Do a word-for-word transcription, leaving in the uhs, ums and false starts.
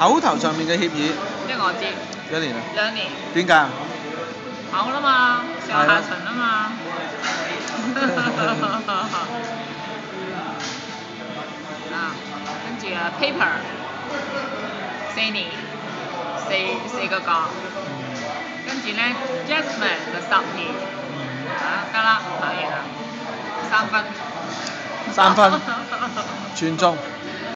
口頭上面嘅協議呢個我知， 幾多年啊？ 兩年點解啊？ 嘔啦嘛，上下旬啊嘛。啊，跟住啊 paper 四年，四四個角，跟住咧 Jasmine 就十年，啊得啦，考完啦，三分。 三分全中。